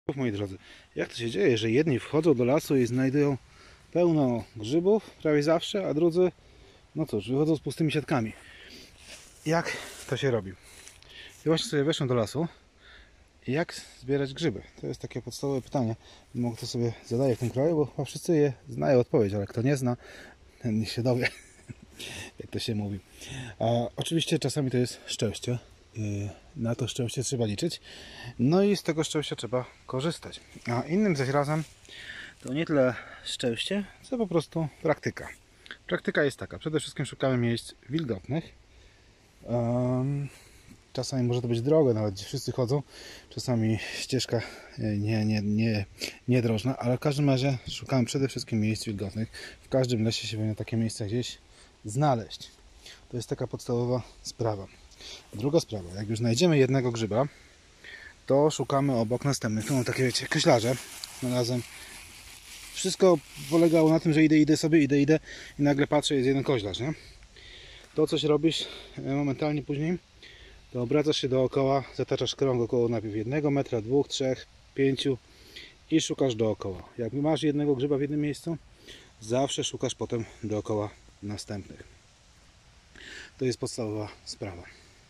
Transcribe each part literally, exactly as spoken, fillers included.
Moi drodzy, jak to się dzieje, że jedni wchodzą do lasu i znajdują pełno grzybów prawie zawsze, a drudzy, no cóż, wychodzą z pustymi siatkami. Jak to się robi? I właśnie sobie weszłem do lasu. Jak zbierać grzyby? To jest takie podstawowe pytanie. Mogę to sobie zadaję w tym kraju, bo chyba wszyscy je znają odpowiedź, ale kto nie zna, ten niech się dowie, jak to się mówi. A oczywiście czasami to jest szczęście. Na to szczęście trzeba liczyć. No i z tego szczęścia trzeba korzystać. A innym zaś razem to nie tyle szczęście, co po prostu praktyka. Praktyka jest taka. Przede wszystkim szukamy miejsc wilgotnych. Um, czasami może to być droga, nawet gdzie wszyscy chodzą. Czasami ścieżka nie, nie, nie, niedrożna, ale w każdym razie szukamy przede wszystkim miejsc wilgotnych. W każdym lesie się powinno takie miejsca gdzieś znaleźć. To jest taka podstawowa sprawa. Druga sprawa, jak już znajdziemy jednego grzyba, to szukamy obok następnych. Tu mam takie, wiecie, koślarze. Znalazłem. Wszystko polegało na tym, że idę, idę sobie, idę, idę i nagle patrzę, jest jeden koślarz, nie? To coś robisz momentalnie później, to obracasz się dookoła, zataczasz krąg około najpierw jednego metra, dwóch, trzech, pięciu i szukasz dookoła. Jak masz jednego grzyba w jednym miejscu, zawsze szukasz potem dookoła następnych. To jest podstawowa sprawa.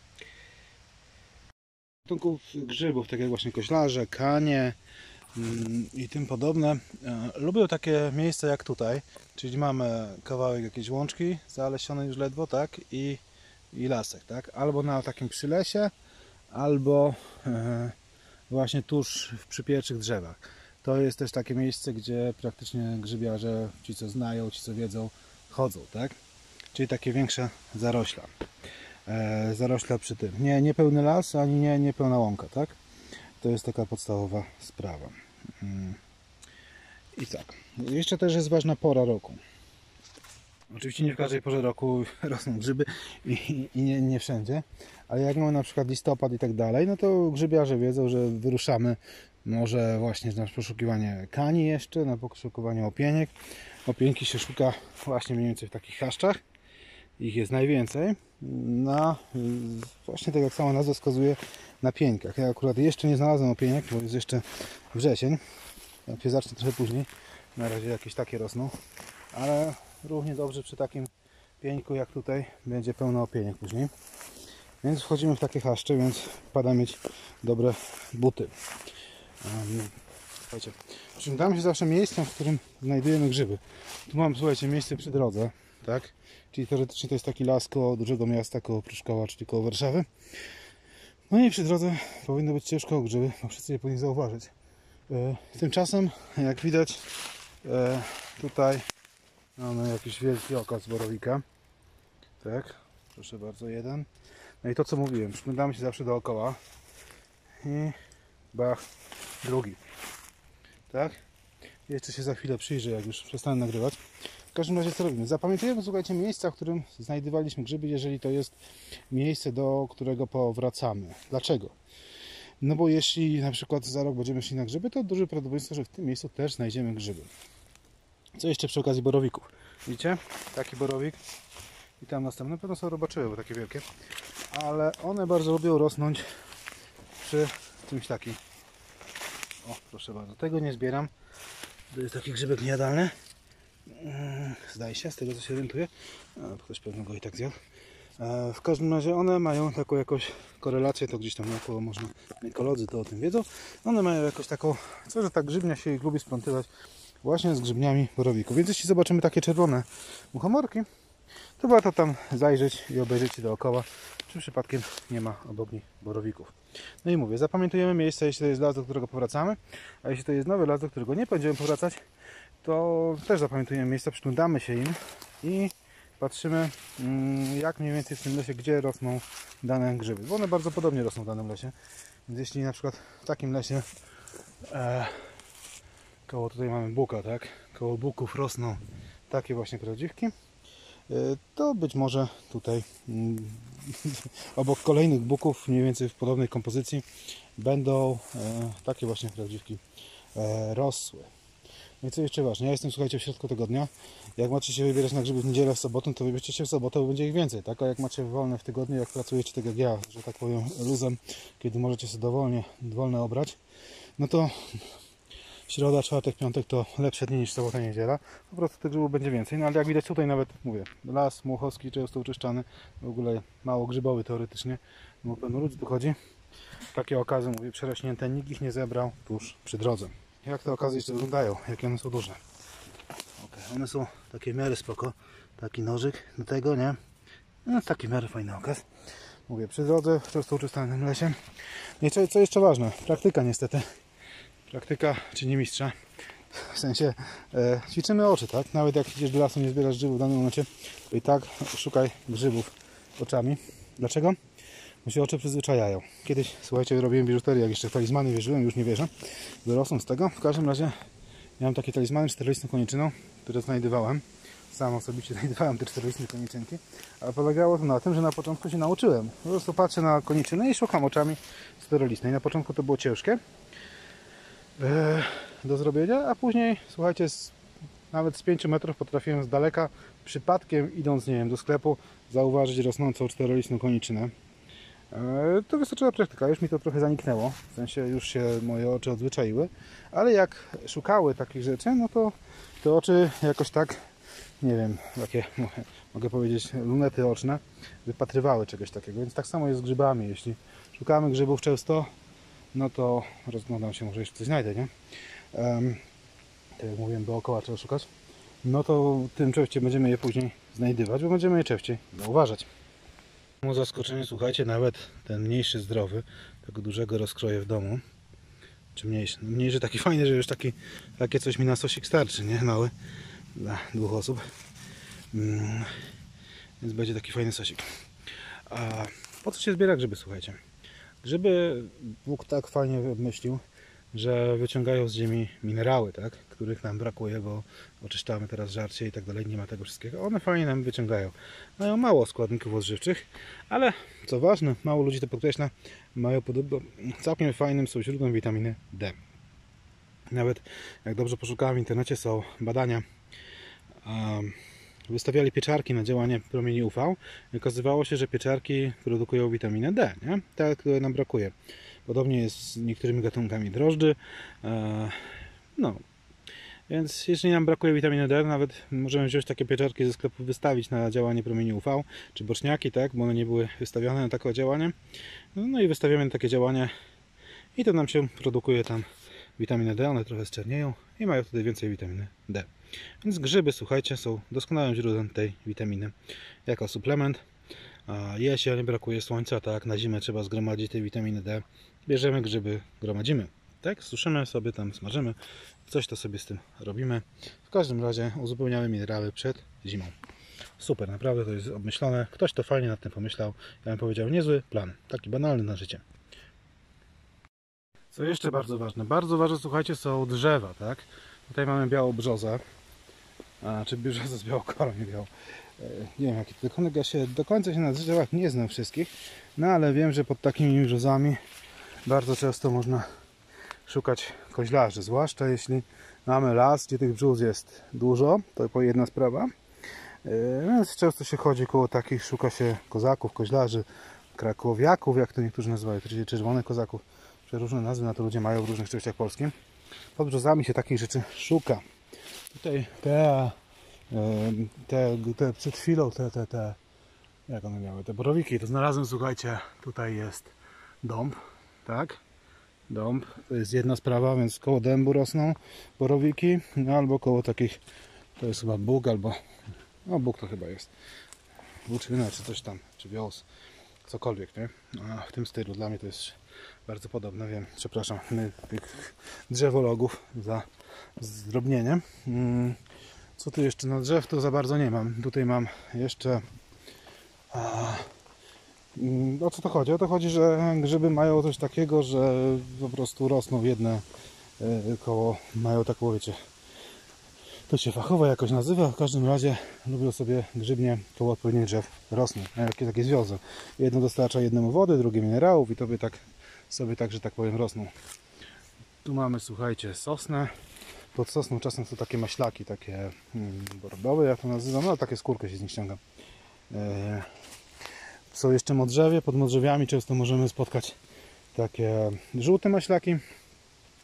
Gatunków grzybów, tak jak właśnie koślarze, kanie i tym podobne, lubią takie miejsca jak tutaj, czyli mamy kawałek jakiejś łączki zalesiony już ledwo, tak, i, i lasek, tak, albo na takim przylesie, albo e, właśnie tuż przy pierwszych drzewach. To jest też takie miejsce, gdzie praktycznie grzybiarze, ci co znają, ci co wiedzą, chodzą, tak, czyli takie większe zarośla. Zarośla przy tym. Nie, nie pełny las, ani nie, nie pełna łąka, tak? To jest taka podstawowa sprawa. I tak. Jeszcze też jest ważna pora roku. Oczywiście nie w każdej porze roku rosną grzyby i, i nie, nie wszędzie, ale jak mamy na przykład listopad i tak dalej, no to grzybiarze wiedzą, że wyruszamy może właśnie na poszukiwanie kani jeszcze, na poszukiwanie opieniek. Opieńki się szuka właśnie mniej więcej w takich chaszczach. Ich jest najwięcej na, właśnie tak jak sama nazwa wskazuje, na pieńkach. Ja akurat jeszcze nie znalazłem opieniek, bo jest jeszcze wrzesień. Jak się zacznie trochę później, na razie jakieś takie rosną, ale równie dobrze przy takim pieńku jak tutaj będzie pełno opieniek później. Więc wchodzimy w takie chaszcze, więc pada mieć dobre buty. Um, słuchajcie, przyglądamy się zawsze miejscem, w którym znajdujemy grzyby. Tu mam, słuchajcie, miejsce przy drodze, tak? Czyli teoretycznie to jest taki las koło dużego miasta, koło Pruszkowa, czyli koło Warszawy. No i przy drodze powinno być ciężko o grzyby, bo wszyscy je powinni zauważyć. Tymczasem, jak widać, tutaj mamy jakiś wielki okaz borowika. Tak, proszę bardzo, jeden. No i to co mówiłem, przyglądamy się zawsze dookoła. I bach, drugi. Tak? Jeszcze się za chwilę przyjrzę, jak już przestanę nagrywać. W każdym razie co robimy? Zapamiętujemy, słuchajcie, miejsca, w którym znajdowaliśmy grzyby, jeżeli to jest miejsce, do którego powracamy. Dlaczego? No bo jeśli na przykład za rok będziemy szli na grzyby, to duże prawdopodobieństwo, że w tym miejscu też znajdziemy grzyby. Co jeszcze przy okazji borowików? Widzicie? Taki borowik i tam następne, pewno są robaczyły, bo takie wielkie, ale one bardzo lubią rosnąć przy czymś takim. O, proszę bardzo, tego nie zbieram. To jest taki grzybek niejadalny. Zdaje się, z tego co się orientuję. Ktoś pewno go i tak zjadł. W każdym razie one mają taką jakąś korelację, to gdzieś tam około można, ekolodzy to o tym wiedzą. One mają jakoś taką, co że ta grzybnia się ich lubi splątywać właśnie z grzybniami borowików. Więc jeśli zobaczymy takie czerwone muchomorki, to warto tam zajrzeć i obejrzeć dookoła, czy przypadkiem nie ma obok nich borowików. No i mówię, zapamiętujemy miejsce, jeśli to jest las, do którego powracamy, a jeśli to jest nowy las, do którego nie będziemy powracać, to też zapamiętujemy miejsca, przyglądamy się im i patrzymy, jak mniej więcej w tym lesie, gdzie rosną dane grzyby, bo one bardzo podobnie rosną w danym lesie. Więc jeśli na przykład w takim lesie e, koło tutaj mamy buka, tak? Koło buków rosną takie właśnie prawdziwki, e, to być może tutaj mm, obok kolejnych buków mniej więcej w podobnej kompozycji będą e, takie właśnie prawdziwki e, rosły. No i co jeszcze ważne, ja jestem, słuchajcie, w środku tygodnia. Jak macie się wybierać na grzyby w niedzielę, w sobotę, to wybierzcie się w sobotę, bo będzie ich więcej, tak? A jak macie wolne w tygodniu, jak pracujecie tak jak ja, że tak powiem, luzem, kiedy możecie sobie dowolnie, dowolne obrać, no to środa, czwartek, piątek to lepsze dni niż sobota, niedziela. Po prostu tych grzybów będzie więcej. No ale jak widać tutaj nawet, mówię, las mułchowski często uczyszczany, w ogóle mało grzybowy teoretycznie, bo pełno ludzi tu chodzi. Takie okazy, mówię, przerośnięte, nikt ich nie zebrał tuż przy drodze. Jak te okazy jeszcze wyglądają? Jakie one są duże? Okay, one są takie w miarę spoko. Taki nożyk do tego, nie? No taki w miarę fajny okaz. Mówię, przy drodze, w często uczyszczanym lesie. I co, co jeszcze ważne? Praktyka niestety. Praktyka czyni mistrza. W sensie e, ćwiczymy oczy, tak? Nawet jak idziesz do lasu, nie zbierasz grzybów w danym momencie, to i tak szukaj grzybów oczami. Dlaczego? Bo się oczy przyzwyczajają. Kiedyś, słuchajcie, robiłem biżuterię, jak jeszcze w talizmany wierzyłem, już nie wierzę. Wyrosłem z tego. W każdym razie miałem takie talizmany czterolistną koniczyną, które znajdowałem. Sam osobiście znajdowałem te czterolistne koniczynki. A polegało to na tym, że na początku się nauczyłem. Po prostu patrzę na koniczynę i szukam oczami czterolistnej. Na początku to było ciężkie do zrobienia, a później, słuchajcie, z, nawet z pięciu metrów potrafiłem z daleka, przypadkiem idąc, nie wiem, do sklepu, zauważyć rosnącą czterolistną koniczynę. To wystarczyła praktyka, już mi to trochę zaniknęło, w sensie już się moje oczy odzwyczaiły, ale jak szukały takich rzeczy, no to te oczy jakoś tak, nie wiem, jakie mogę powiedzieć, lunety oczne, wypatrywały czegoś takiego, więc tak samo jest z grzybami. Jeśli szukamy grzybów często, no to rozglądam się, może jeszcze coś znajdę, nie? Um, tak jak mówiłem, dookoła trzeba szukać. No to tym częściej będziemy je później znajdywać, bo będziemy je częściej zauważać. Mo zaskoczenie, słuchajcie, nawet ten mniejszy zdrowy, tego dużego rozkroję w domu, czy mniejszy, no mniejszy taki fajny, że już taki, takie coś mi na sosik starczy, nie? Mały, dla dwóch osób. Mm, więc będzie taki fajny sosik. A po co się zbiera grzyby, słuchajcie? Grzyby Bóg tak fajnie wymyślił, że wyciągają z ziemi minerały, tak? Których nam brakuje, bo oczyszczamy teraz żarcie i tak dalej, nie ma tego wszystkiego. One fajnie nam wyciągają. Mają mało składników odżywczych, ale co ważne, mało ludzi to podkreśla, mają podobno całkiem fajnym są źródłem witaminy D. Nawet jak dobrze poszukałem w internecie, są badania, um, wystawiali pieczarki na działanie promieni U V i okazywało się, że pieczarki produkują witaminę D, nie? Ta, której nam brakuje. Podobnie jest z niektórymi gatunkami drożdży. No, więc jeżeli nam brakuje witaminy D, nawet możemy wziąć takie pieczarki ze sklepu, wystawić na działanie promieni U V, czy boczniaki, tak, bo one nie były wystawione na takie działanie. No i wystawiamy na takie działanie i to nam się produkuje tam witaminę D, one trochę zczernieją i mają wtedy więcej witaminy D. Więc grzyby, słuchajcie, są doskonałym źródłem tej witaminy jako suplement. A jeśli brakuje słońca, tak, na zimę trzeba zgromadzić tej witaminy D, bierzemy grzyby, gromadzimy. Tak, suszymy sobie tam, smażymy, coś to sobie z tym robimy. W każdym razie uzupełniamy minerały przed zimą. Super, naprawdę to jest obmyślone. Ktoś to fajnie nad tym pomyślał. Ja bym powiedział, niezły plan, taki banalny na życie. Co jeszcze bardzo ważne? Bardzo ważne, słuchajcie, są drzewa, tak? Tutaj mamy białą brzozę, a, czy brzozę z białokorą, nie białą. Nie wiem, jaki to konek, ja się do końca się na drzewach nie znam wszystkich, no ale wiem, że pod takimi brzozami bardzo często można szukać koźlarzy, zwłaszcza jeśli mamy las, gdzie tych brzus jest dużo, to jedna sprawa, więc często się chodzi koło takich, szuka się kozaków, koźlarzy, krakowiaków, jak to niektórzy nazywają, czyli czerwonych kozaków, przeróżne nazwy na to ludzie mają w różnych częściach Polski. Pod brzozami się takich rzeczy szuka. Tutaj te Te, te przed chwilą, te, te, te, jak one miały, te borowiki, to znalazłem, słuchajcie, tutaj jest dąb, tak, dąb, to jest jedna sprawa, więc koło dębu rosną borowiki, no, albo koło takich, to jest chyba bóg, albo, no bóg to chyba jest, włóczyna, czy coś tam, czy wios, cokolwiek, nie, a w tym stylu, dla mnie to jest bardzo podobne, wiem, przepraszam, my, tych drzewologów za zdrobnienie. Hmm. Co tu jeszcze na drzew? To za bardzo nie mam. Tutaj mam jeszcze... A, o co to chodzi? O to chodzi, że grzyby mają coś takiego, że po prostu rosną jedne koło, mają taką, wiecie, to się fachowo jakoś nazywa. W każdym razie lubią sobie grzybnie koło odpowiednich drzew rosną. Jakie takie związki. Jedno dostarcza jednemu wody, drugie minerałów i to by tak sobie tak, że tak powiem, rosną. Tu mamy, słuchajcie, sosnę. Pod sosną czasem są takie maślaki, takie hmm, bordowe, jak to nazywam, no takie skórkę się z nich ściąga. E, są jeszcze modrzewie, pod modrzewiami często możemy spotkać takie żółte maślaki.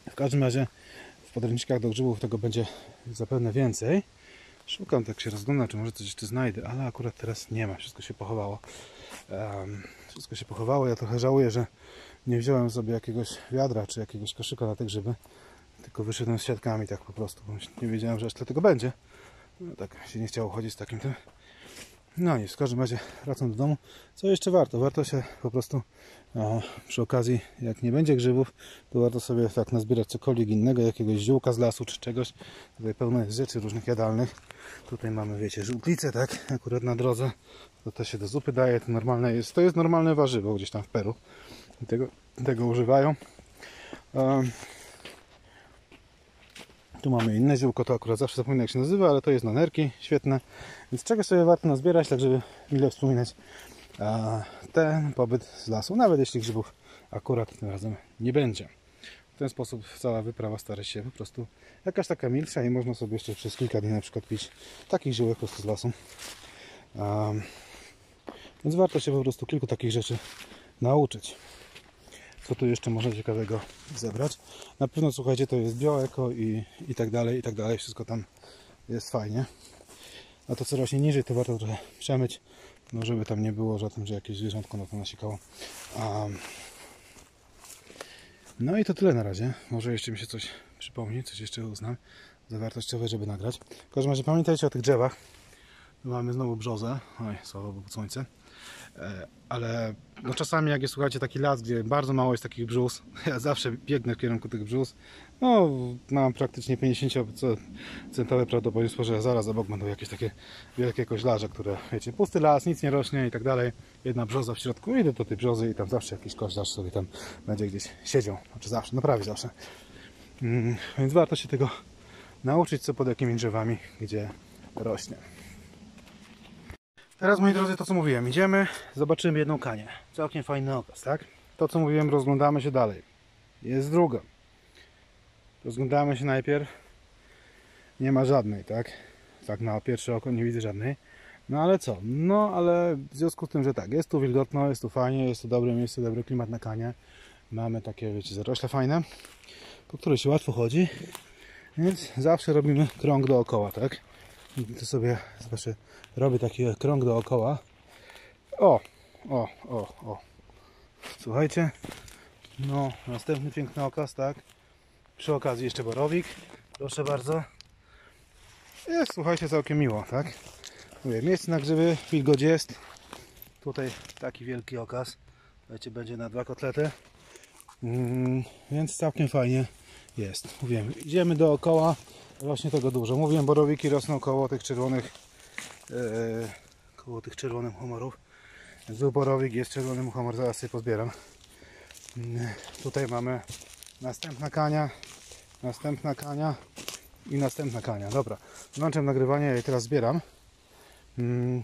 W każdym razie w podręcznikach do grzybów tego będzie zapewne więcej. Szukam, tak się rozglądam, czy może coś jeszcze znajdę, ale akurat teraz nie ma, wszystko się pochowało. Um, wszystko się pochowało, ja trochę żałuję, że nie wziąłem sobie jakiegoś wiadra, czy jakiegoś koszyka na te grzyby, tylko wyszedłem z siatkami tak po prostu, bo nie wiedziałem, że aż tyle tego będzie. No, tak się nie chciało chodzić z takim tym. No nic, w każdym razie wracam do domu. Co jeszcze warto? Warto się po prostu a, przy okazji, jak nie będzie grzybów, to warto sobie tak nazbierać cokolwiek innego, jakiegoś ziółka z lasu czy czegoś. Tutaj pełno jest rzeczy różnych jadalnych. Tutaj mamy, wiecie, żółtlicę, tak? Akurat na drodze. To też się do zupy daje, to normalne jest. To jest normalne warzywo gdzieś tam w Peru. I tego, tego używają. Um, Tu mamy inne ziółko, to akurat zawsze zapominam jak się nazywa, ale to jest na nerki, świetne. Więc czegoś sobie warto nazbierać, tak żeby mile wspominać a, ten pobyt z lasu, nawet jeśli grzybów akurat tym razem nie będzie. W ten sposób cała wyprawa stara się po prostu jakaś taka milsza i można sobie jeszcze przez kilka dni na przykład pić takich ziółek po prostu z lasu. A, więc warto się po prostu kilku takich rzeczy nauczyć. Co tu jeszcze można ciekawego zebrać? Na pewno, słuchajcie, to jest bioeko i, i tak dalej, i tak dalej. Wszystko tam jest fajnie. A to, co rośnie niżej, to warto trochę przemyć, no żeby tam nie było żadnym, że jakieś zwierzątko na to nasikało. Um, no i to tyle na razie. Może jeszcze mi się coś przypomni, coś jeszcze uznam za wartościowe, żeby nagrać. W każdym razie pamiętajcie o tych drzewach. Tu mamy znowu brzozę. Oj, słabo, bo słońce. Ale no czasami jak jest, słuchajcie, taki las, gdzie bardzo mało jest takich brzus, ja zawsze biegnę w kierunku tych brzus. No, mam praktycznie pięćdziesięcioprocentowe prawdopodobieństwo, że zaraz obok będą jakieś takie wielkie koźlarze, które, wiecie, pusty las, nic nie rośnie i tak dalej. Jedna brzoza w środku, idę do tej brzozy i tam zawsze jakiś koźlarz sobie tam będzie gdzieś siedział. Znaczy zawsze, no prawie zawsze. Mm, więc warto się tego nauczyć, co pod jakimi drzewami, gdzie rośnie. Teraz, moi drodzy, to co mówiłem, idziemy, zobaczymy jedną kanię. Całkiem fajny okaz, tak? To co mówiłem, rozglądamy się dalej. Jest druga. Rozglądamy się najpierw. Nie ma żadnej, tak? Tak na pierwsze oko nie widzę żadnej. No ale co? No ale w związku z tym, że tak, jest tu wilgotno, jest tu fajnie, jest tu dobre miejsce, dobry klimat na kanie. Mamy takie, wiecie, zarośle fajne, po które się łatwo chodzi. Więc zawsze robimy krąg dookoła, tak? To sobie, zobaczcie, robię taki krąg dookoła. O, o, o, o. Słuchajcie, no, następny piękny okaz, tak? Przy okazji jeszcze borowik, proszę bardzo. Jest, słuchajcie, całkiem miło, tak? Mówię, miejsce na grzyby, wilgoć jest. Tutaj taki wielki okaz. Słuchajcie, będzie na dwa kotlety. Mm, więc całkiem fajnie jest. Mówiłem, idziemy dookoła. Rośnie tego dużo. Mówiłem, borowiki rosną koło tych czerwonych yy, koło tych czerwonych humorów. Był borowik, jest czerwony humor, zaraz sobie pozbieram. Yy, tutaj mamy następna kania, następna kania i następna kania. Dobra, włączam nagrywanie, ja je teraz zbieram. Yy,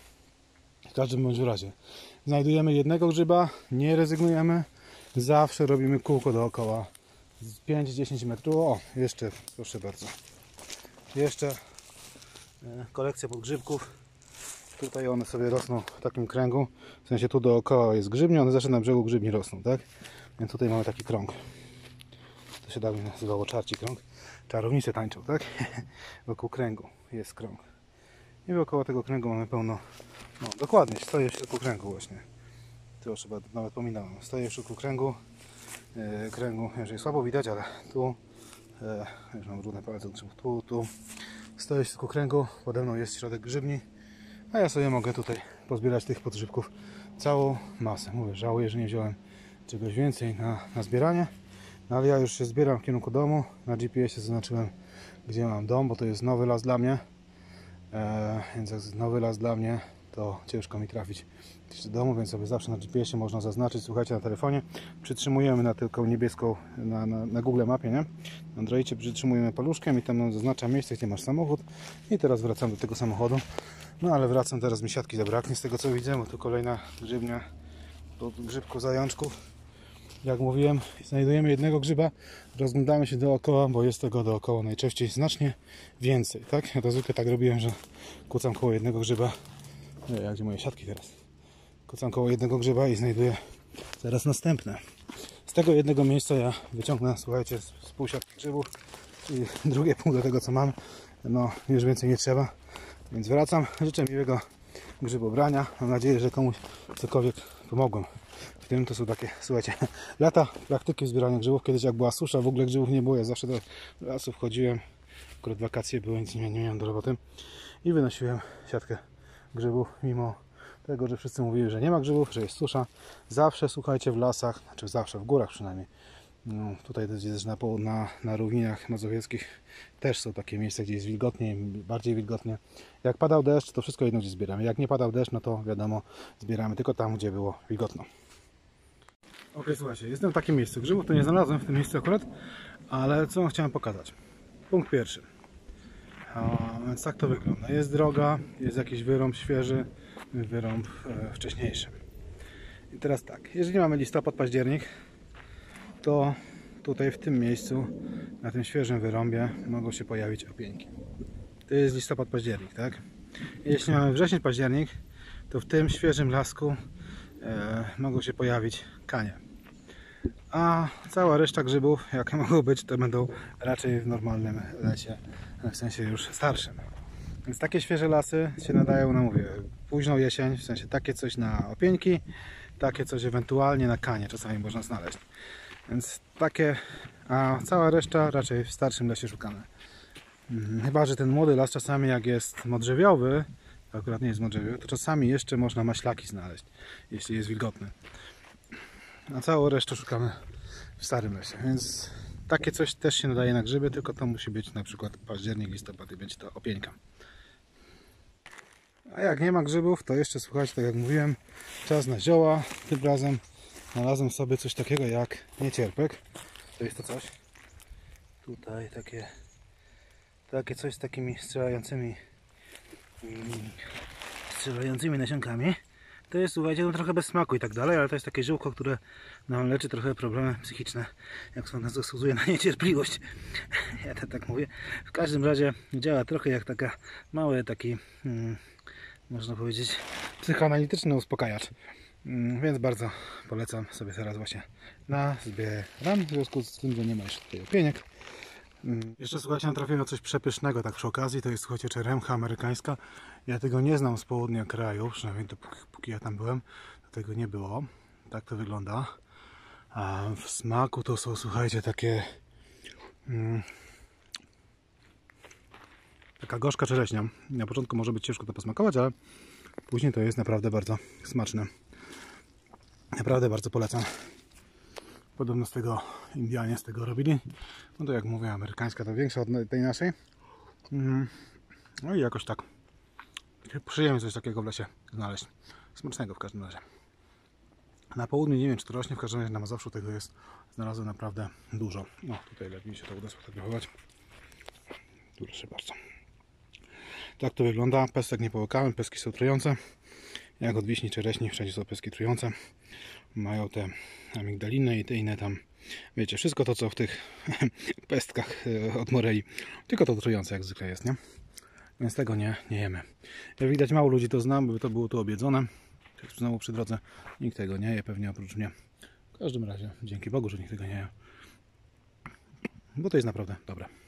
w każdym bądź razie znajdujemy jednego grzyba, nie rezygnujemy, zawsze robimy kółko dookoła. pięć do dziesięciu metrów. O, jeszcze, proszę bardzo. Jeszcze kolekcja podgrzybków. Tutaj one sobie rosną w takim kręgu. W sensie tu dookoła jest grzybnia, one zawsze na brzegu grzybni rosną, tak? Więc tutaj mamy taki krąg. To się dawniej nazywało czarci krąg. Czarownice tańczą, tak? Wokół kręgu jest krąg. I wokół tego kręgu mamy pełno. No, dokładnie, stoję w środku kręgu właśnie. Tu chyba nawet pominąłem. Stoję w środku kręgu. kręgu, jeżeli słabo widać, ale tu e, już mam brudne palce, tu, tu stoję w środku kręgu, pode mną jest środek grzybni, a ja sobie mogę tutaj pozbierać tych podgrzybków całą masę. Mówię, żałuję, że nie wziąłem czegoś więcej na, na zbieranie, no ale ja już się zbieram w kierunku domu. Na G P S ie zaznaczyłem, gdzie mam dom, bo to jest nowy las dla mnie, e, więc jak jest nowy las dla mnie, to ciężko mi trafić do domu, więc sobie zawsze na G P S ie można zaznaczyć. Słuchajcie, na telefonie przytrzymujemy na tylko niebieską, na, na, na Google Mapie, nie? Na Androidzie przytrzymujemy paluszkiem i tam nam zaznacza miejsce, gdzie masz samochód. I teraz wracam do tego samochodu. No ale wracam, teraz mi siatki zabraknie z tego co widzę, bo tu kolejna grzybnia od grzybków, zajączków. Jak mówiłem, znajdujemy jednego grzyba, rozglądamy się dookoła, bo jest tego dookoła najczęściej znacznie więcej, tak? Ja to zwykle tak robiłem, że kucam koło jednego grzyba. Nie, jak gdzie moje siatki teraz? Kucam koło jednego grzyba i znajduję zaraz następne. Z tego jednego miejsca ja wyciągnę, słuchajcie, z, z pół siatki grzybów i drugie pół do tego, co mam. No, już więcej nie trzeba, więc wracam. Życzę miłego grzybobrania. Mam nadzieję, że komuś cokolwiek pomogłem. W tym to są takie, słuchajcie, lata praktyki zbierania grzybów. Kiedyś jak była susza, w ogóle grzybów nie było. Ja zawsze do lasu wchodziłem. Akurat wakacje były, nic nie miałem do roboty. I wynosiłem siatkę grzybów, mimo tego, że wszyscy mówili, że nie ma grzybów, że jest susza. Zawsze, słuchajcie, w lasach, znaczy zawsze w górach przynajmniej. No, tutaj też na, na, na równinach mazowieckich też są takie miejsca, gdzie jest wilgotnie, bardziej wilgotnie. Jak padał deszcz, to wszystko jedno gdzie zbieramy. Jak nie padał deszcz, no to wiadomo, zbieramy tylko tam, gdzie było wilgotno. Ok, słuchajcie, jestem w takim miejscu. Grzybów to nie znalazłem w tym miejscu akurat, ale co chciałem pokazać. Punkt pierwszy. A więc tak to wygląda. Jest droga, jest jakiś wyrąb świeży, wyrąb e, wcześniejszy. I teraz tak, jeżeli mamy listopad, październik, to tutaj w tym miejscu, na tym świeżym wyrąbie mogą się pojawić opieńki. To jest listopad, październik, tak? Jeśli mamy wrzesień, październik, to w tym świeżym lasku e, mogą się pojawić kanie. A cała reszta grzybów, jakie mogą być, to będą raczej w normalnym lecie, w sensie już starszym. Więc takie świeże lasy się nadają na, mówię, późną jesień, w sensie takie coś na opieńki, takie coś ewentualnie na kanie czasami można znaleźć. Więc takie, a cała reszta raczej w starszym lesie szukamy. Chyba że ten młody las czasami jak jest modrzewiowy, to akurat nie jest modrzewiowy, to czasami jeszcze można maślaki znaleźć, jeśli jest wilgotny. A całą resztę szukamy w starym lesie, więc takie coś też się nadaje na grzyby, tylko to musi być na przykład październik, listopad i będzie to opieńka. A jak nie ma grzybów, to jeszcze słuchajcie, tak jak mówiłem, czas na zioła. Tym razem znalazłem sobie coś takiego jak niecierpek. To jest to coś. Tutaj takie, takie coś z takimi strzelającymi strzelającymi nasionkami. To jest, słuchajcie, no trochę bez smaku i tak dalej, ale to jest takie ziółko, które no, leczy trochę problemy psychiczne, jak to nas zasługuje na niecierpliwość. Ja to tak mówię. W każdym razie działa trochę jak taka mały taki, hmm, można powiedzieć, psychoanalityczny uspokajacz. Hmm, więc bardzo polecam sobie teraz właśnie na zbieram, w związku z tym, że nie ma jeszcze tutaj opieniek. Hmm. Jeszcze słuchajcie, natrafiłem na coś przepysznego tak przy okazji, to jest, słuchajcie, czeremcha amerykańska. Ja tego nie znam z południa kraju, przynajmniej dopóki, póki ja tam byłem, to tego nie było. Tak to wygląda. A w smaku to są, słuchajcie, takie hmm, taka gorzka czereśnia. Na początku może być ciężko to posmakować, ale później to jest naprawdę bardzo smaczne. Naprawdę bardzo polecam. Podobno z tego Indianie z tego robili. No to jak mówię, amerykańska to większa od tej naszej. No i jakoś tak przyjemnie coś takiego w lesie znaleźć. Smacznego w każdym razie. Na południu nie wiem, czy to rośnie, w każdym razie na Mazowszu tego jest, znalazłem naprawdę dużo. No tutaj lepiej się to uda sfotografować. Proszę bardzo. Tak to wygląda. Pestek nie połykałem, pestki są trujące. Jak od wiśni, czereśni, wszędzie są pestki trujące. Mają te amigdaliny i te inne tam, wiecie, wszystko to, co w tych pestkach od moreli. Tylko to trujące jak zwykle jest, nie? Więc tego nie, nie jemy. Jak widać, mało ludzi to znam, by to było tu obiedzone. Znowu przy drodze nikt tego nie je, pewnie oprócz mnie. W każdym razie, dzięki Bogu, że nikt tego nie je. Bo to jest naprawdę dobre.